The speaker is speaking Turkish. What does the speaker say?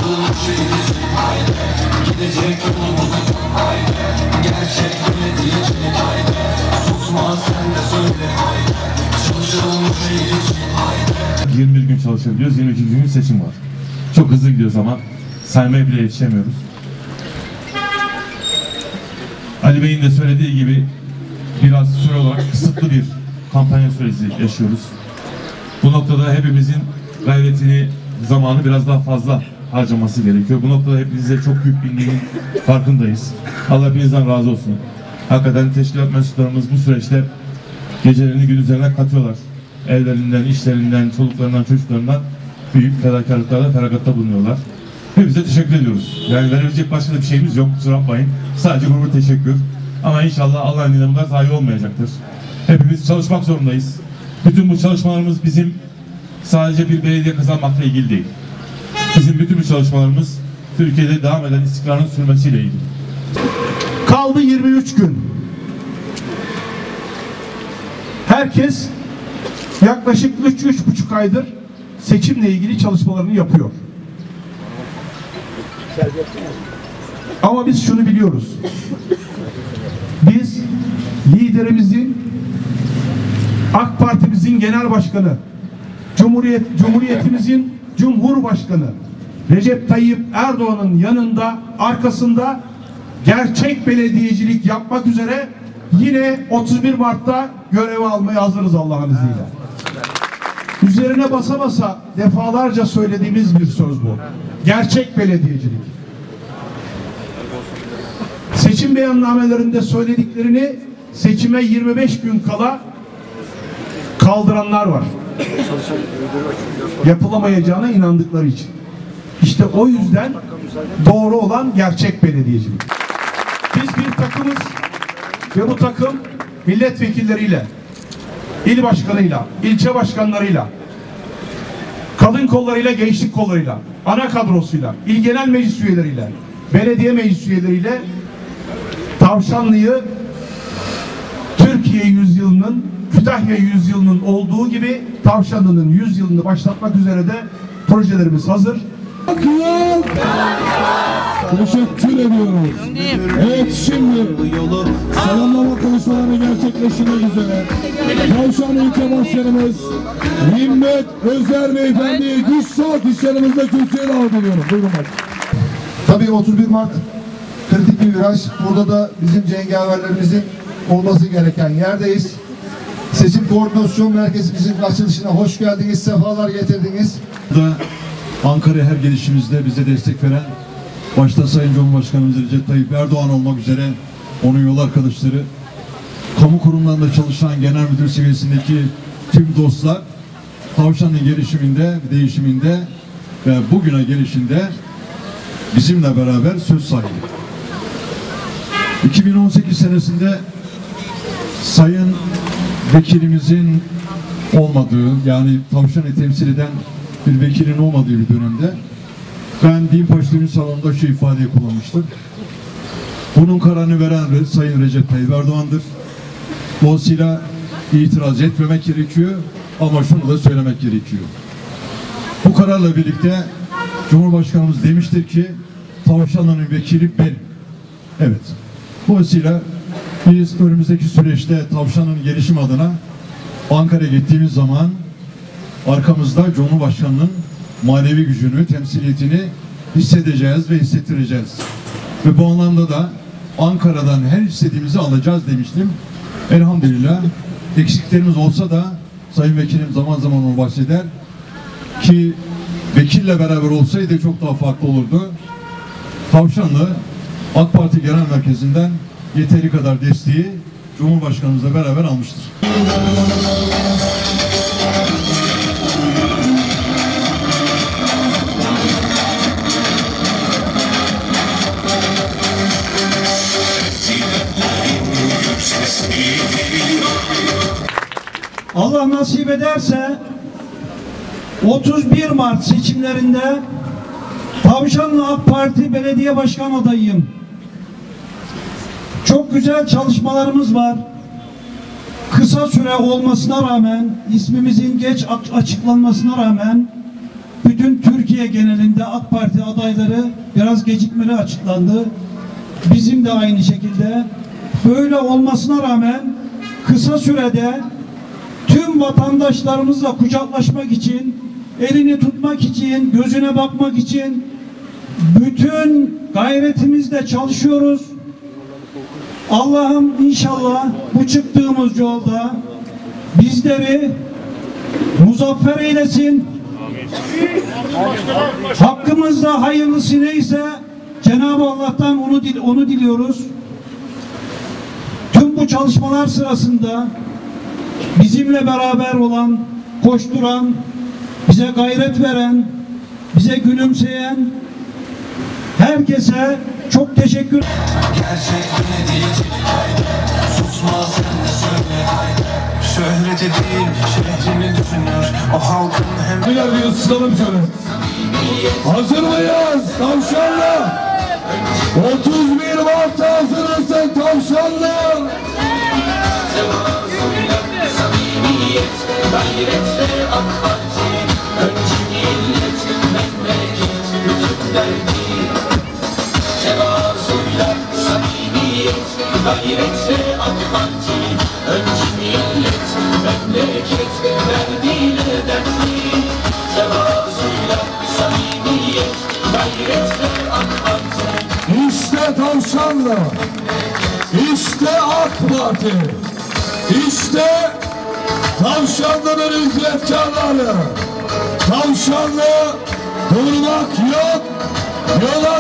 Çalışılmış eğitim haydi, gidecek yolumuzun haydi, gerçek belediyecilik haydi, susma sen de söyle haydi, çalışılmış eğitim haydi. 21 gün çalışabiliyoruz, 22 gün seçim var. Çok hızlı gidiyoruz ama saymaya bile yetişemiyoruz. Ali Bey'in de söylediği gibi biraz süre olarak kısıtlı bir kampanya süreci yaşıyoruz. Bu noktada hepimizin gayretini, zamanı biraz daha fazla harcaması gerekiyor. Bu noktada hepinize çok yüklendiğinin farkındayız. Allah hepinizden razı olsun. Hakikaten teşkilat mensuplarımız bu süreçte gecelerini gündüzlerine katıyorlar. Evlerinden, işlerinden, çoluklarından, çocuklarından büyük fedakarlıklarla, feragatta bulunuyorlar. Hepinize teşekkür ediyoruz. Yani verebilecek başka da bir şeyimiz yok, kusura bakmayın. Sadece gurur teşekkür. Ama inşallah Allah'ın izniyle bunlar zayi olmayacaktır. Hepimiz çalışmak zorundayız. Bütün bu çalışmalarımız bizim sadece bir belediye kazanmakla ilgili değil. Bizim bütün bu çalışmalarımız Türkiye'de devam eden istikrarın sürmesiyle ilgili. Kaldı 23 gün. Herkes yaklaşık 3-3,5 aydır seçimle ilgili çalışmalarını yapıyor. Ama biz şunu biliyoruz. Biz liderimizin, AK Parti'mizin genel başkanı, Cumhuriyetimizin Cumhurbaşkanı Recep Tayyip Erdoğan'ın yanında, arkasında gerçek belediyecilik yapmak üzere yine 31 Mart'ta görev almaya hazırız Allah'ın izniyle. Üzerine basa basa defalarca söylediğimiz bir söz bu. Gerçek belediyecilik. Seçim beyannamelerinde söylediklerini seçime 25 gün kala kaldıranlar var. Yapılamayacağına inandıkları için. İşte o yüzden doğru olan gerçek belediyecilik. Biz bir takımız ve bu takım milletvekilleriyle, il başkanıyla, ilçe başkanlarıyla, kadın kollarıyla, gençlik kollarıyla, ana kadrosuyla, il genel meclis üyeleriyle, belediye meclis üyeleriyle Tavşanlı'yı Türkiye yüzyılının, Kütahya yüzyılının olduğu gibi Tavşanlı'nın yüzyılını başlatmak üzere de projelerimiz hazır. Teşekkür ediyoruz. Evet, şimdi selamlama konuşmaları gerçekleştirmek üzere Tavşanlı İlçe Başkanımız Himmet Özer Beyefendi'yi güçlü alkışlarımızla kürsüye davet ediyorum. Buyurun başkanım. Tabii 31 Mart kritik bir viraj. Burada da bizim cengaverlerimizin olması gereken yerdeyiz. Seçim Koordinasyon Merkezimizin açılışına hoş geldiniz, sefalar getirdiniz. Ankara'ya her gelişimizde bize destek veren başta Sayın Cumhurbaşkanımız Recep Tayyip Erdoğan olmak üzere onun yol arkadaşları, kamu kurumlarında çalışan genel müdür seviyesindeki tüm dostlar Tavşan'ın gelişiminde, değişiminde ve bugüne gelişinde bizimle beraber söz sahibi. 2018 senesinde Sayın Vekilimizin olmadığı, yani Tavşan'ı temsil eden bir vekilin olmadığı bir dönemde ben Dinpaş Düğün Salonu'nda şu ifadeyi kullanmıştım. Bunun kararını veren Sayın Recep Tayyip Erdoğan'dır. Dolayısıyla itiraz etmemek gerekiyor ama şunu da söylemek gerekiyor. Bu kararla birlikte Cumhurbaşkanımız demiştir ki Tavşanlı'nın vekili benim. Evet. Dolayısıyla biz önümüzdeki süreçte Tavşanlı'nın gelişim adına Ankara'ya gittiğimiz zaman arkamızda Cumhurbaşkanı'nın manevi gücünü, temsiliyetini hissedeceğiz ve hissettireceğiz. Ve bu anlamda da Ankara'dan her istediğimizi alacağız demiştim. Elhamdülillah eksiklerimiz olsa da Sayın Vekilim zaman zaman onu bahseder ki vekille beraber olsaydı çok daha farklı olurdu. Tavşanlı AK Parti Genel Merkezi'nden yeteri kadar desteği Cumhurbaşkanımızla beraber almıştır. Allah nasip ederse 31 Mart seçimlerinde Tavşanlı AK Parti Belediye Başkan adayıyım. Çok güzel çalışmalarımız var. Kısa süre olmasına rağmen, ismimizin geç açıklanmasına rağmen bütün Türkiye genelinde AK Parti adayları biraz gecikmeli açıklandı. Bizim de aynı şekilde. Böyle olmasına rağmen kısa sürede tüm vatandaşlarımızla kucaklaşmak için, elini tutmak için, gözüne bakmak için bütün gayretimizle çalışıyoruz. Allah'ım inşallah bu çıktığımız yolda bizleri muzaffer eylesin. Hakkımızda hayırlısı neyse Cenab-ı Allah'tan onu diliyoruz. Tüm bu çalışmalar sırasında bizimle beraber olan, koşturan, bize gayret veren, bize gülümseyen herkese çok teşekkür ederim. Gerçek ne diyecek haydi, susma sen de söyle haydi. Şöhreti değil şehrini düşünür o halkın hem... Bir ısıtalım şöyle. Hazır mıyız? Tavşanlı. 31 Mart'ta hazırızın Tavşanlı. Samimiyet, gayret ve AK Parti. Önce millet, memleket, bütün derdi. Tevazuyla samimiyet, gayret ve AK Parti. Önce millet, memleket, derdiyle dertli. Tevazuyla samimiyet, gayret ve AK Parti. İşte Tavşanlı. İşte AK Parti. İşte Tavşanlı'nın hizmetkarları. Tavşanlı durmak yok, yola